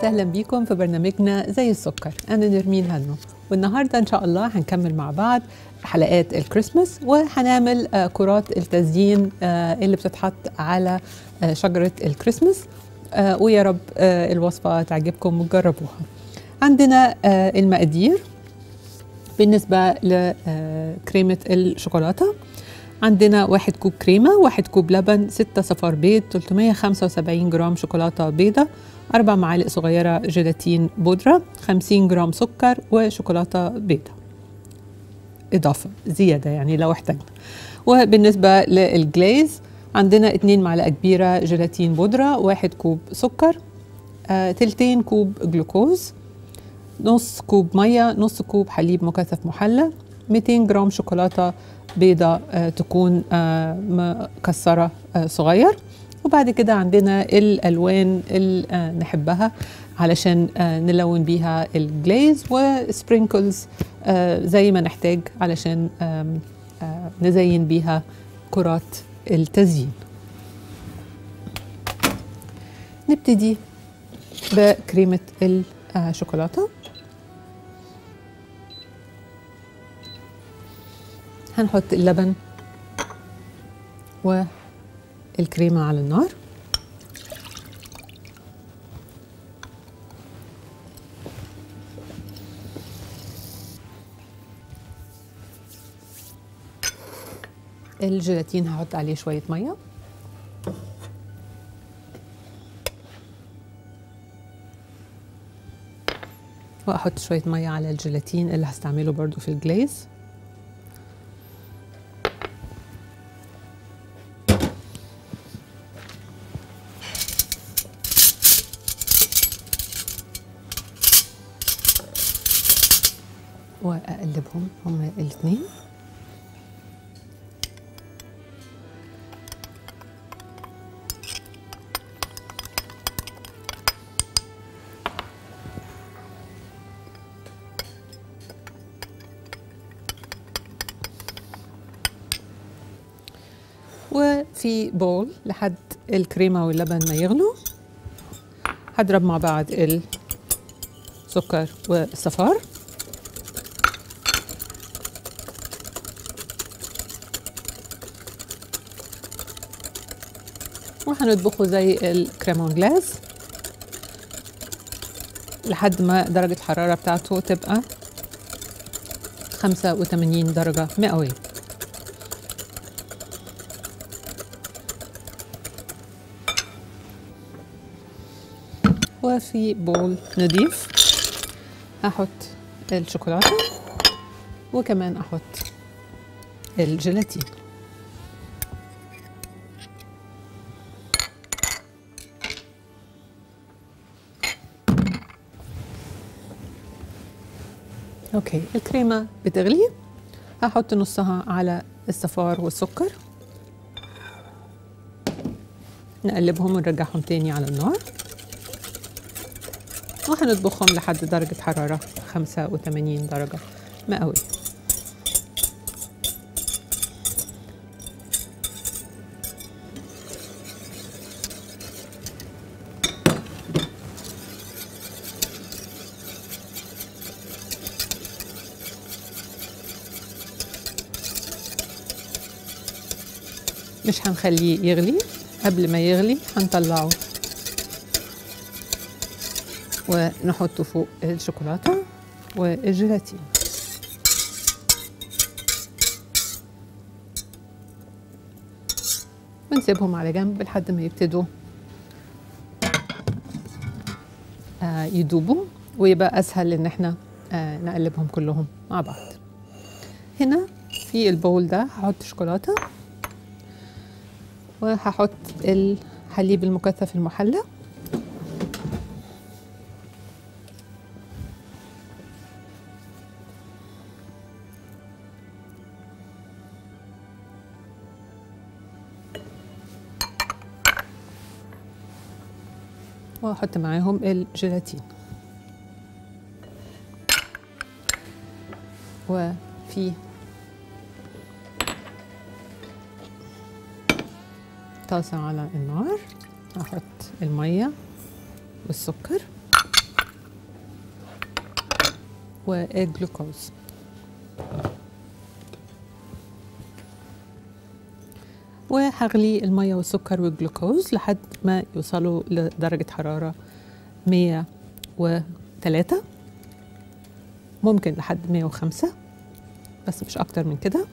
وسهلا بيكم في برنامجنا زي السكر. أنا نرمين هنو، والنهاردة إن شاء الله هنكمل مع بعض حلقات الكريسماس، وهنعمل كرات التزيين اللي بتتحط على شجرة الكريسماس، ويا رب الوصفة تعجبكم وتجربوها. عندنا المقادير بالنسبة لكريمة الشوكولاتة. عندنا 1 كوب كريمة، 1 كوب لبن، 6 صفار بيض، 375 جرام شوكولاتة بيضة، 4 معالق صغيرة جيلاتين بودرة، 50 جرام سكر وشوكولاتة بيضة إضافة زيادة يعني لو احتاجنا. وبالنسبة للجليز عندنا 2 معلقة كبيرة جيلاتين بودرة، 1 كوب سكر، تلتين كوب جلوكوز، نص كوب مية، نص كوب حليب مكثف محلى، 200 جرام شوكولاتة بيضة تكون مكسرة صغير. وبعد كده عندنا الألوان اللي نحبها علشان نلون بيها الجليز، وسبرينكلز زي ما نحتاج علشان نزين بيها كرات التزيين. نبتدي بكريمة الشوكولاتة. هنحط اللبن والكريمة على النار، الجيلاتين هحط عليه شوية مية، وأحط شوية مية على الجيلاتين اللي هستعمله برضو في الجليز. وأقلبهم هما الاثنين. وفي بول لحد الكريمة واللبن ما يغلوا هضرب مع بعض السكر والصفار، وهنطبخه زي الكريمون جلاس لحد ما درجة الحرارة بتاعته تبقى 85 درجة مئوية. وفي بول نضيف هحط الشوكولاتة، وكمان احط الجيلاتين. اوكي، الكريمة بتغلي، هحط نصها على الصفار والسكر، نقلبهم ونرجعهم تاني على النار، وهنطبخهم لحد درجة حرارة 85 درجة مئوية. مش هنخليه يغلي، قبل ما يغلي هنطلعه ونحطه فوق الشوكولاتة والجيلاتين. ونسيبهم على جنب لحد ما يبتدوا يدوبوا، ويبقى أسهل إن احنا نقلبهم كلهم مع بعض. هنا في البول ده هحط شوكولاتة، وهحط الحليب المكثف المحلى، وأحط معاهم الجيلاتين، وفي طاسة على النار هحط المية والسكر، والجلوكوز. وهغلي المية والسكر والجلوكوز لحد ما يوصلوا لدرجة حرارة 103، ممكن لحد 105 بس مش أكتر من كده.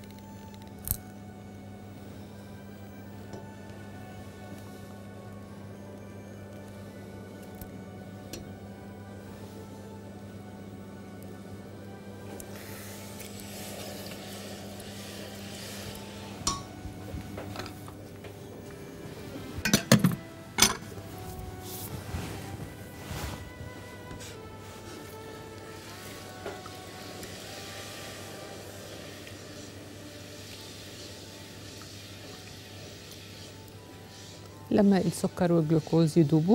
لما السكر والجلوكوز يدوبوا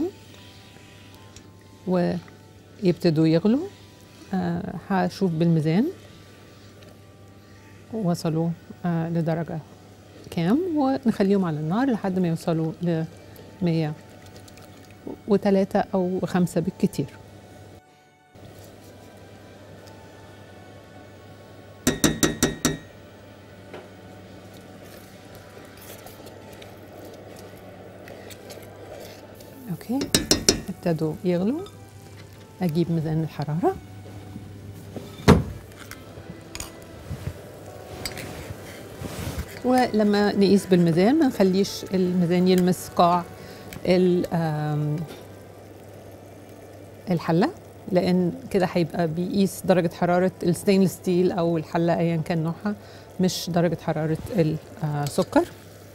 ويبتدوا يغلوا هشوف بالميزان وصلوا لدرجة كام، ونخليهم على النار لحد ما يوصلوا ل 103 أو 5 بالكتير. اوكي، ابتدوا يغلوا. اجيب ميزان الحرارة ولما نقيس بالميزان ما نخليش الميزان يلمس قاع الحلة، لان كده هيبقى بيقيس درجة حرارة الستينلس ستيل او الحلة ايا كان نوعها، مش درجة حرارة السكر.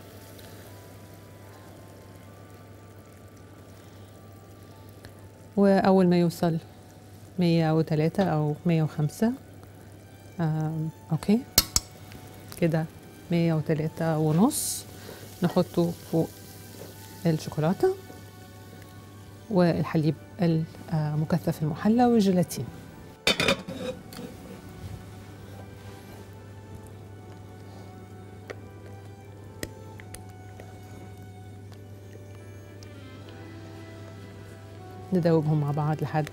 وأول ما يوصل 103 أو 105 أوكي كده 103.5 نحطه فوق الشوكولاتة والحليب المكثف المحلى والجيلاتين. ندوبهم مع بعض لحد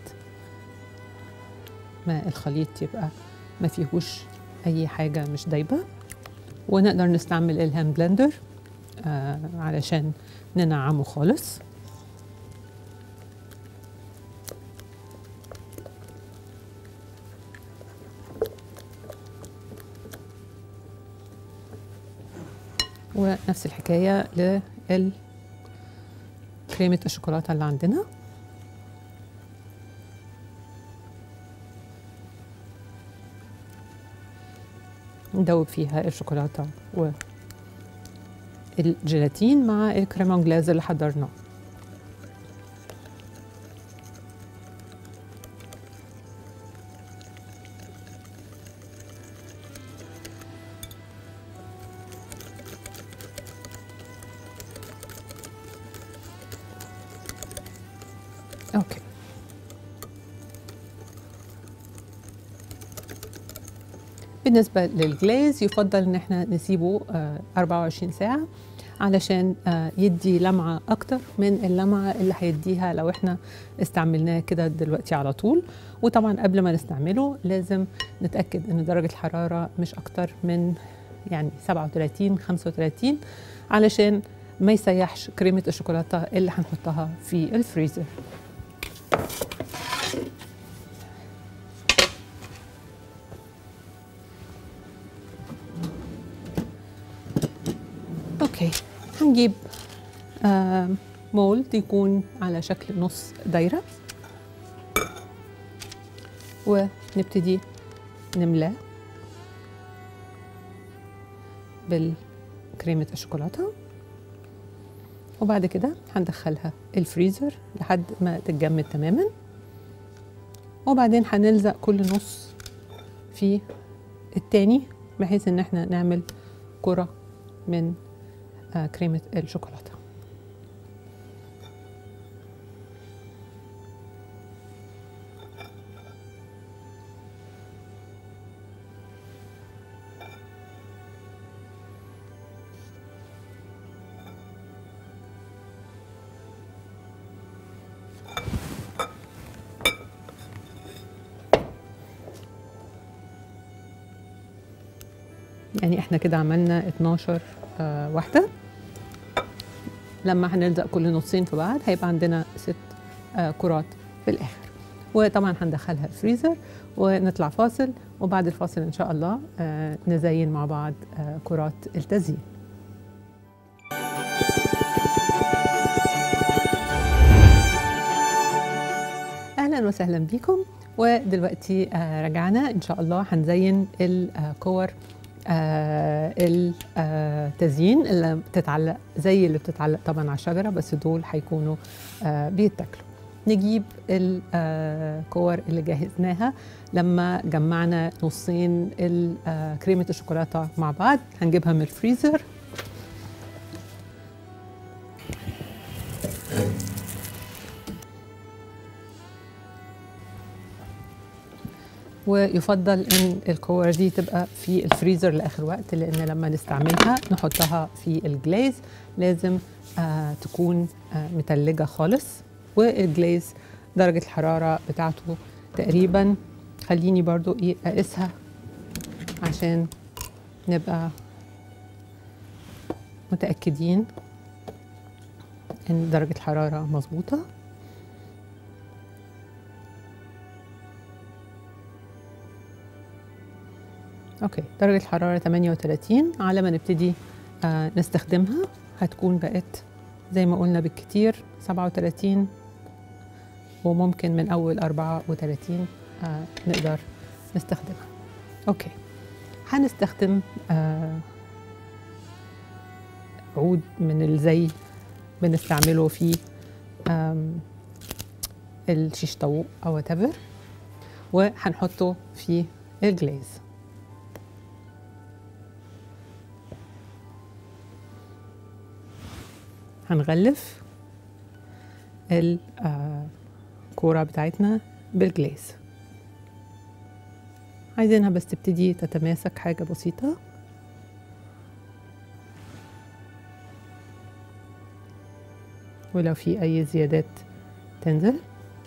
ما الخليط يبقى ما فيهوش اي حاجه مش دايبه، ونقدر نستعمل الهاند بلندر علشان ننعمه خالص. ونفس الحكايه لكريمه الشوكولاته اللي عندنا. ندوب فيها الشوكولاتة والجيلاتين مع الكريم انجلاز اللي حضرناه. اوكي، بالنسبة للجليز يفضل ان احنا نسيبه 24 ساعة علشان يدي لمعة اكتر من اللمعة اللي هيديها لو احنا استعملناه كده دلوقتي على طول. وطبعا قبل ما نستعمله لازم نتأكد ان درجة الحرارة مش اكتر من يعني 37 35 علشان ما يسيحش كريمة الشوكولاتة اللي هنحطها في الفريزر. اوكي، هنجيب مولد يكون على شكل نص دايرة ونبتدي نملاه بالكريمة الشوكولاتة، وبعد كده هندخلها الفريزر لحد ما تتجمد تماما، وبعدين هنلزق كل نص في التاني بحيث ان احنا نعمل كرة من كريمة الشوكولاتة. يعني احنا كده عملنا 12 واحدة. لما هنلزق كل نصين في بعض هيبقى عندنا 6 كرات في الآخر. وطبعا هندخلها الفريزر ونطلع فاصل، وبعد الفاصل إن شاء الله نزين مع بعض كرات التزيين. أهلا وسهلا بكم. ودلوقتي رجعنا إن شاء الله هنزين الكور التزيين اللي بتتعلق زي اللي بتتعلق طبعا على الشجرة، بس دول هيكونوا بيتاكلوا. نجيب الكور اللي جهزناها لما جمعنا نصين كريمة الشوكولاتة مع بعض، هنجيبها من الفريزر. ويفضل ان الكور دي تبقى في الفريزر لاخر وقت، لان لما نستعملها نحطها في الجليز لازم تكون متلجة خالص. والجليز درجة الحرارة بتاعته تقريبا، خليني برضو اقيسها عشان نبقى متأكدين ان درجة الحرارة مظبوطة. اوكي، درجة الحرارة 38. على ما نبتدي نستخدمها هتكون بقت زي ما قلنا بالكتير 37، وممكن من أول 34 نقدر نستخدمها. أوكي، هنستخدم عود من الزي بنستعمله في الشيش طاووق أو whatever، وهنحطه في الجليز. هنغلف الكورة بتاعتنا بالجليز. عايزينها بس تبتدي تتماسك حاجة بسيطة. ولو في أي زيادات تنزل.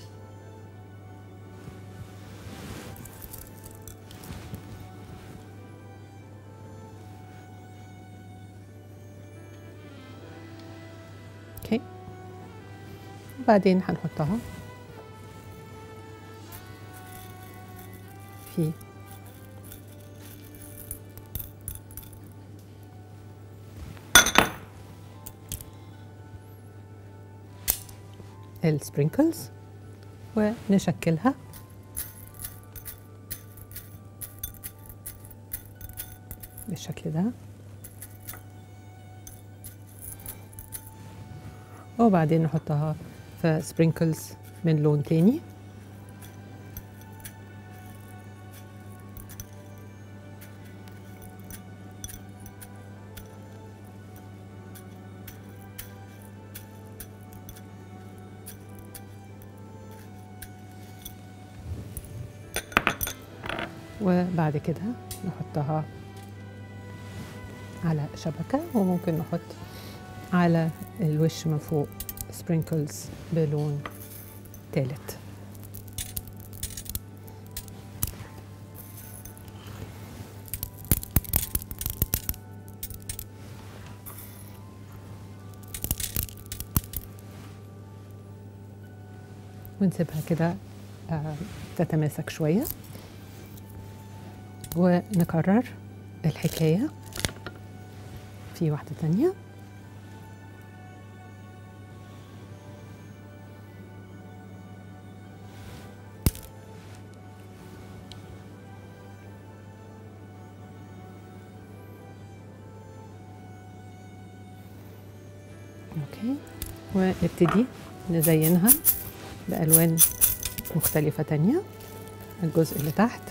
اوكي، وبعدين هنحطها في السبرينكلز ونشكلها بالشكل ده، وبعدين نحطها في سبرينكلز من لون تاني. وبعد كده نحطها على شبكة، وممكن نحط على الوش من فوق سبرينكلز بلون تالت. ونسيبها كده تتماسك شوية، ونكرر الحكاية في واحدة تانية. اوكي، ونبتدي نزينها بألوان مختلفة تانية. الجزء اللي تحت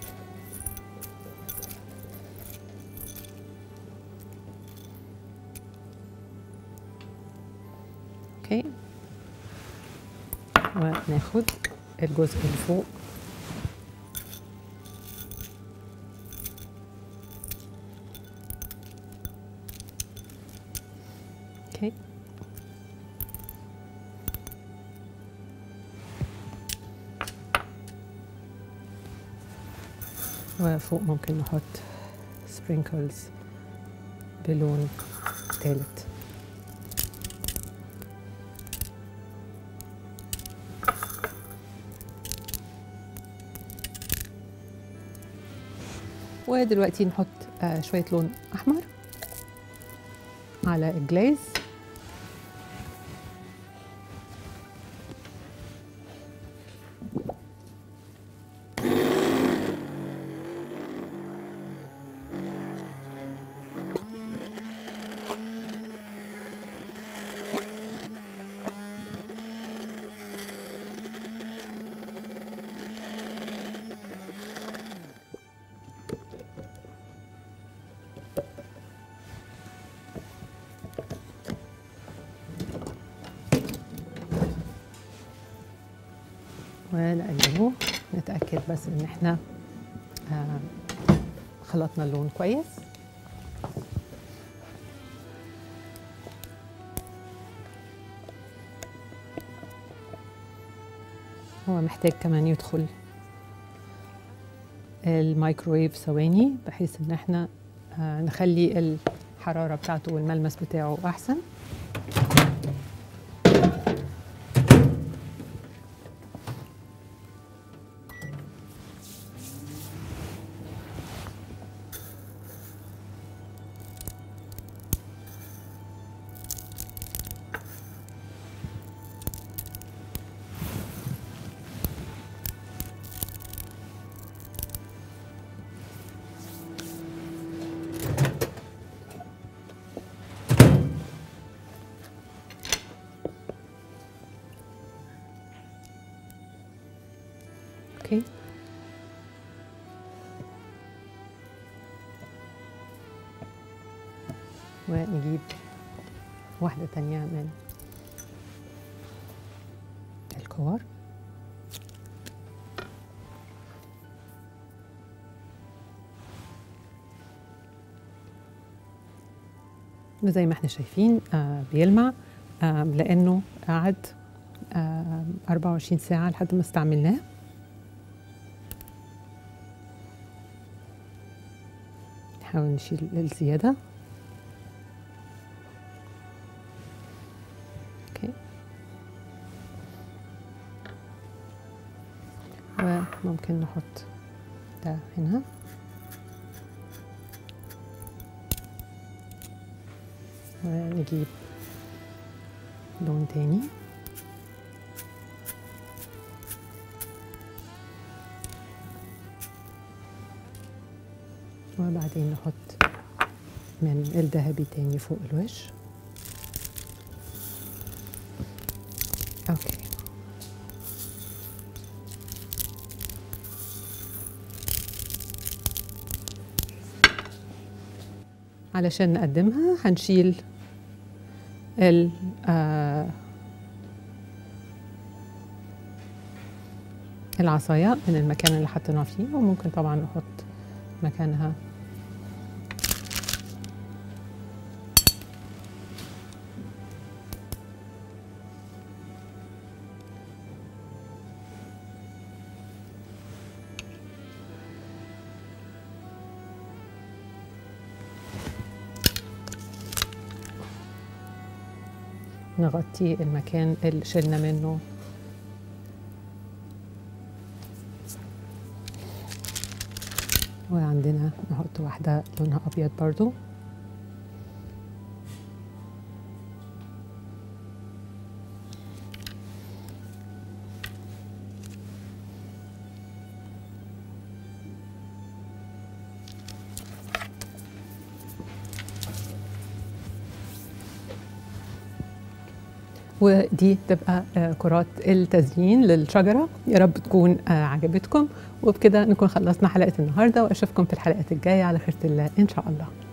اوكي، وناخد الجزء اللي فوق اوكي، وفوق ممكن نحط سبرينكلز بلون ثالث. ودلوقتي نحط شوية لون أحمر على الجليز. ونقلبه، نتأكد بس ان احنا خلطنا اللون كويس. هو محتاج كمان يدخل الميكروويف ثواني بحيث ان احنا نخلي الحرارة بتاعته والملمس بتاعه احسن. اوكي، ونجيب واحدة تانية من الكور. وزي ما احنا شايفين بيلمع لأنه قعد 24 ساعة لحد ما استعملناه. نحاول نشيل الزيادة. اوكي، وممكن نحط ده هنا. ونجيب لون تاني. وبعدين نحط من الذهبي تاني فوق الوش. اوكي، علشان نقدمها هنشيل العصاية من المكان اللي حطيناه فيه، وممكن طبعا نحط مكانها نغطي المكان اللي شلنا منه وعندنا نحط واحدة لونها أبيض برضو. ودي تبقى كرات التزيين للشجرة. يا رب تكون عجبتكم، وبكده نكون خلصنا حلقة النهاردة، وأشوفكم في الحلقات الجاية على خيرة الله إن شاء الله.